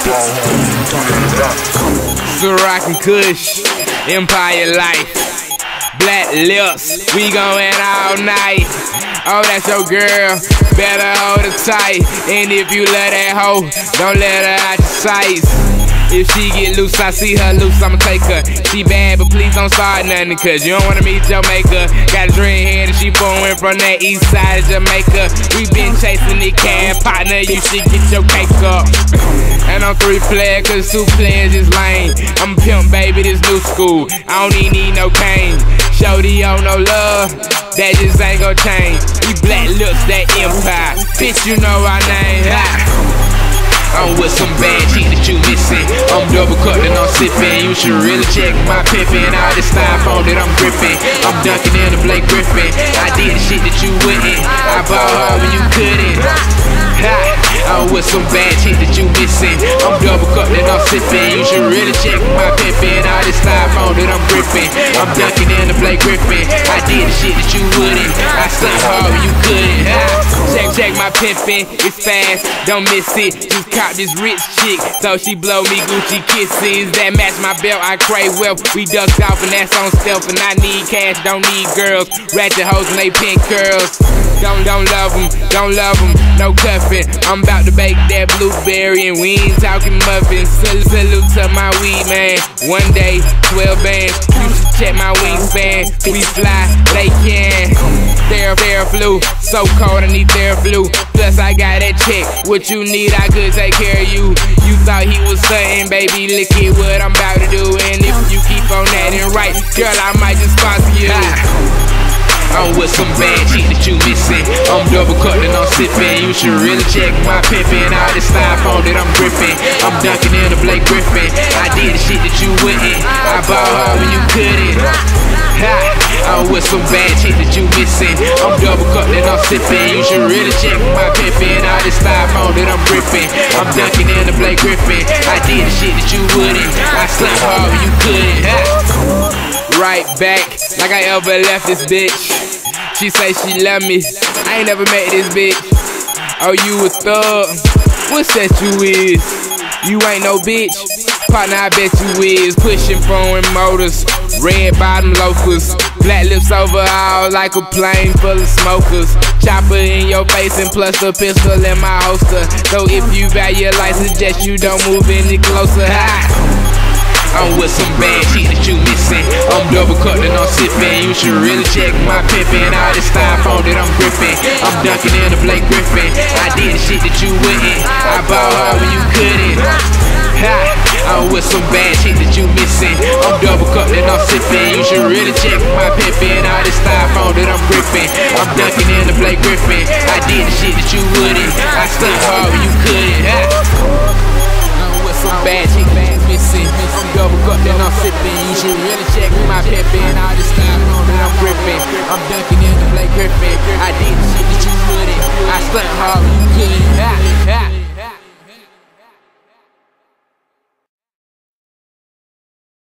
Ciroc and Kush, Empire Life, Black Lips, we going all night. Oh, that's your girl, better hold her tight. And if you love that hoe, don't let her out your sights. If she get loose, I see her loose, I'ma take her. She bad, but please don't start nothing, cause you don't wanna meet your maker. Got a dream here and she flowing from that east side of Jamaica. We been chasing the cab, partner, you should get your cake up. And I'm 3 players, cause 2 players is lame. I'm a pimp, baby, this new school, I don't even need no cane. Shorty on no love, that just ain't gon' change. We Black Lips, that Empire, bitch, you know our name. I'm with some bad shit that you missing. I'm double cut and I'm sipping. You should really check my pimpin'. All this styrofoam that I'm gripping. I'm dunking in the Blake Griffin. I did the shit that you wouldn't. I ball hard when you couldn't. I'm with some bad shit that you missing. I'm double cut and I'm sipping. You should really check my pimpin'. All this styrofoam that I'm gripping. I'm dunking in the Blake Griffin. I did the shit that you wouldn't. I stunt hard when you couldn't. Check my pimpin'. It's fast, don't miss it. Just caught this rich chick, so she blow me Gucci kisses that match my belt. I crave wealth, we ducked off and that's on stealth. And I need cash, don't need girls. Ratchet hoes and they pink curls. Don't love them, no cuffin'. I'm about to bake that blueberry and we ain't talking muffins. Salute to my weed man. One day, 12 bands. You should check my wingspan. We fly, they can. Theraflu, so cold I need Theraflu. Plus I got that check. What you need, I could take care of you. You thought he was something, baby. Look at what I'm about to do. And if you keep on acting right, girl, I might just sponsor you. I'm with some bad shit that you missing. I'm double cut and I'm sipping. You should really check my pimpin'. All this styrofoam that I'm gripping. I'm dunking in the Blake Griffin. I did the shit that you wouldn't. I ball hard when you couldn't. I'm with some bad shit that you missing. I'm double cut and I'm sipping. You should really check my pimpin'. All this styrofoam that I'm gripping. I'm dunking in the Blake Griffin. I did the shit that you wouldn't. I stunt hard when you couldn't. Right back, like I ever left this bitch. She say she love me, I ain't never met this bitch. Oh, you a thug, what's that you is? You ain't no bitch, partner, I bet you is. Pushing foreign motors, red bottom loafers. Black Lips overall like a plane full of smokers. Chopper in your face and plus a pistol in my holster. So if you value life, suggest you don't move any closer. I'm with some bad shit that you missing. I'm double cut and I'm sipping. You should really check my pimpin'. All this styrofoam that I'm gripping. I'm dunking in the Blake Griffin. I did the shit that you wouldn't. I ball hard when you couldn't. I'm with some bad shit that you missing. I'm double cut and I'm sipping. You should really check my pimpin'. All this styrofoam that I'm gripping. I'm dunking in the Blake Griffin. I did the shit that you wouldn't. I stunt hard when you couldn't. I'm with some bad shit missing. I'm double cut and I'm sipping. You should really check my pimpin'. All this styrofoam that I'm gripping. I'm dunking in the Blake Griffin. I did the shit that you wouldn't. I stunt hard when you couldn't.